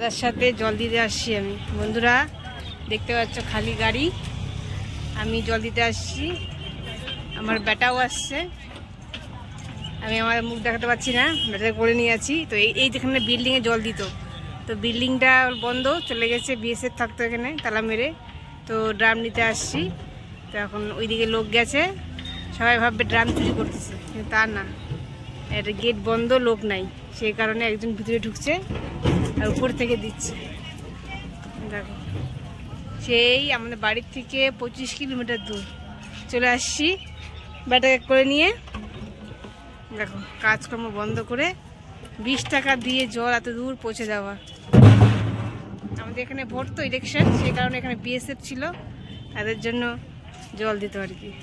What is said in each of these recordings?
তার সাথে জল দিতে আসছি আমি। বন্ধুরা দেখতে পাচ্ছ খালি গাড়ি, আমি জল দিতে আসছি, আমার বেটাও আসছে। আমি আমার মুখ দেখাতে পারছি না, বেটাকে করে নিয়ে আছি। তো এই যেখানে বিল্ডিংয়ে জল দিত, তো বিল্ডিংটা বন্ধ, চলে গেছে, বিএসএফ থাকতো এখানে তালা মেরে। তো ড্রাম নিতে আসছি। তো এখন ওইদিকে লোক গেছে, সবাই ভাববে ড্রাম চুরি করতেছে, কিন্তু তা না, এটা গেট বন্ধ, লোক নাই, সেই কারণে একজন ভিতরে ঢুকছে আর উপর থেকে দিচ্ছে। দেখো সেই আমাদের বাড়ির থেকে 25 কিলোমিটার দূর চলে আসছি ব্যাটাকে করে নিয়ে। দেখো কাজকর্ম বন্ধ করে 20 টাকা দিয়ে জল এত দূর পৌঁছে যাওয়া। আমাদের এখানে ভোট তো ইলেকশন, সেই কারণে এখানে বিএসএফ ছিল, তাদের জন্য জল দিত আর কি।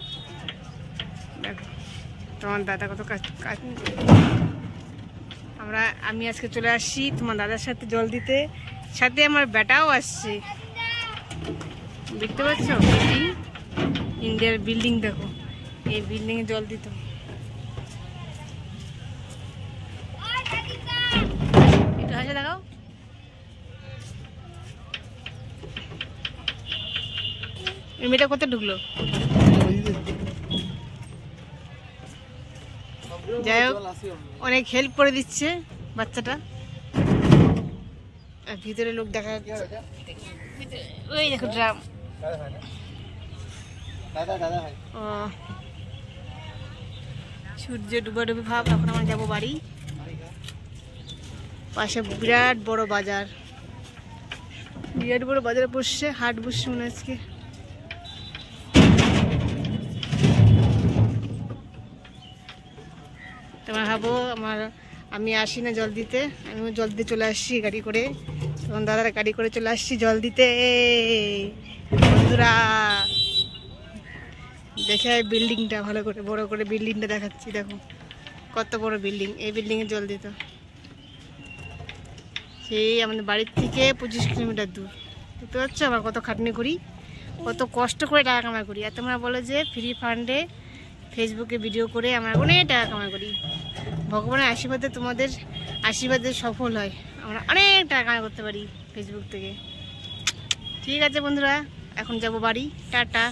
দেখো তোমার দাদা কত কাজ। আমি আজকে চলে আসছি তোমার দাদার সাথে জল দিতে, সাথে আমার বেটাও আসছে। দেখতে পাচ্ছ বিল্ডিং, ইন্ডিয়ার বিল্ডিং, দেখো এই বিল্ডিংয়ে জল দিত। একটু হাসে দেখাও। এই মেয়েটা কোথায় ঢুকলো? যাই হোক, অনেক হেল্প করে দিচ্ছে বাচ্চাটা। আর ভিতরে লোক দেখা যাচ্ছে, ওই দেখো ড্রাম। সূর্য ডুবাডুবি ভাব। এখন আমরা যাবো বাড়ি। পাশে বিরাট বড় বাজার, বিরাট বড় বাজারে বসছে, হাট বসছে মনে আজকে। তোমার ভাবো আমি আসি না জল দিতে, আমি জল দিতে চলে আসছি গাড়ি করে, তখন দাদার গাড়ি করে চলে আসছি জল দিতে। বন্ধুরা দেখে বিল্ডিংটা ভালো করে, বড় করে বিল্ডিংটা দেখাচ্ছি। দেখো কত বড় বিল্ডিং, এই বিল্ডিংয়ে জল দিত। সেই আমাদের বাড়ির থেকে 25 কিলোমিটার দূর। বুঝতে পারছো আমরা কত খাটনি করি, কত কষ্ট করে টাকা কামাই করি। আর তোমরা বলো যে ফ্রি ফান্ডে ফেসবুকে ভিডিও করে আমরা অনেক টাকা কামাই করি। ভগবানের আশীর্বাদে, তোমাদের আশীর্বাদে সফল হয়, আমরা অনেক টাকা কামাই করতে পারি ফেসবুক থেকে। ঠিক আছে বন্ধুরা, এখন যাব বাড়ি, টাটা।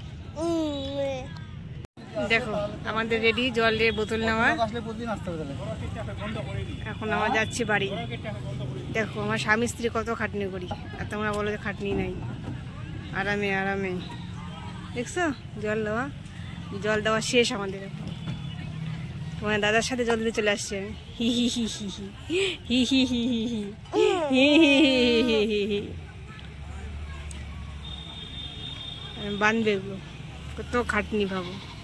দেখো আমাদের রেডি জলের বোতল নেওয়া, এখন আমরা যাচ্ছি বাড়ি। দেখো আমার স্বামী স্ত্রী কত খাটনি করি, আর তোমরা বলো যে খাটনি নাই, আরামে আরামে। দেখছো জল দেওয়া শেষ আমাদের। তোমার দাদার সাথে জল দিতে চলে আসছে আমি। হি হি হি হি হি হি হি হি হি হি হি। বাঁধবে এগুলো, কত খাটনি ভাবো।